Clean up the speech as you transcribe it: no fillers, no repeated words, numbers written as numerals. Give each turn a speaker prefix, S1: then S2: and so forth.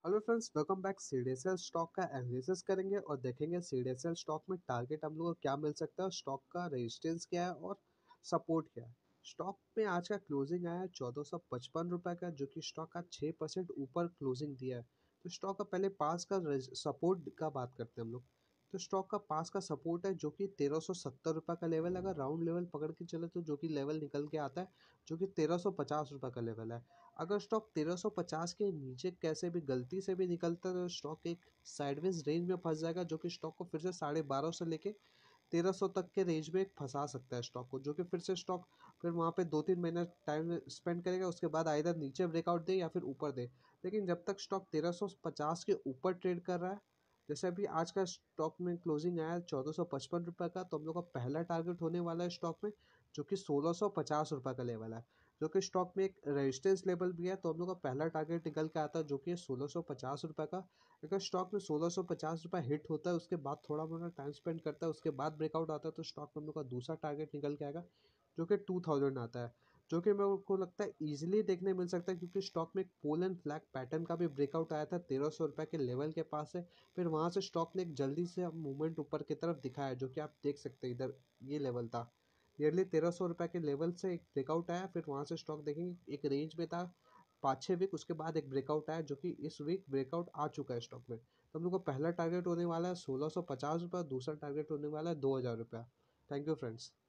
S1: Hello friends, welcome back. CDSL stock का analysis करेंगे और देखेंगे सीडीएसएल स्टॉक में टारगेट हम लोग को क्या मिल सकता है, स्टॉक का रेजिस्टेंस क्या है और सपोर्ट क्या है। स्टॉक में आज का क्लोजिंग आया है 1455 रुपये का, जो कि स्टॉक आज 6% ऊपर क्लोजिंग दिया है। तो स्टॉक का पहले पास का सपोर्ट का बात करते हैं हम लोग। तो स्टॉक का पास का सपोर्ट है जो कि 1370 रुपये का लेवल। अगर राउंड लेवल पकड़ के चले तो जो कि लेवल निकल के आता है, जो कि 1350 रुपये का लेवल है। अगर स्टॉक 1350 के नीचे कैसे भी गलती से भी निकलता है तो स्टॉक एक साइडवेज रेंज में फंस जाएगा, जो कि स्टॉक को फिर से 1250 से लेके 1300 तक के रेंज में फंसा सकता है स्टॉक को, जो कि फिर से स्टॉक फिर वहाँ पे 2-3 महीने टाइम स्पेंड करेगा। उसके बाद आइदर नीचे ब्रेकआउट दे या फिर ऊपर दे। लेकिन जब तक स्टॉक 1350 के ऊपर ट्रेड कर रहा है, जैसे अभी आज का स्टॉक में क्लोजिंग आया 1455 रुपये का, तो हम लोग का पहला टारगेट होने वाला है स्टॉक में, जो कि 1650 रुपये का लेवल है। जो कि स्टॉक में एक रेजिस्टेंस लेवल भी है, तो हम लोग का पहला टारगेट निकल के आता है जो कि 1650 रुपये का। अगर स्टॉक में 1650 रुपये हिट होता है, उसके बाद थोड़ा मोड़ा टाइम स्पेंड करता है, उसके बाद ब्रेकआउट आता है, तो स्टॉक में हम लोग का दूसरा टारगेट निकल के आएगा जो कि 2000 आता है। जो कि मेरे को लगता है ईजिली देखने मिल सकता है, क्योंकि स्टॉक में एक पोल एंड फ्लैग पैटर्न का भी ब्रेकआउट आया था 1300 रुपये के लेवल के पास है। फिर वहाँ से स्टॉक ने एक जल्दी से मूवमेंट ऊपर की तरफ दिखाया, जो कि आप देख सकते हैं इधर ये लेवल था। नियरली 1300 रुपये के लेवल से एक ब्रेकआउट आया, फिर वहाँ से स्टॉक देखेंगे एक रेंज में था 5-6 वीक, उसके बाद एक ब्रेकआउट आया, जो कि इस वीक ब्रेकआउट आ चुका है स्टॉक में। तो हम लोग को पहला टारगेट होने वाला है 1650 रुपये, दूसरा टारगेट होने वाला है 2000 रुपया। Thank you friends.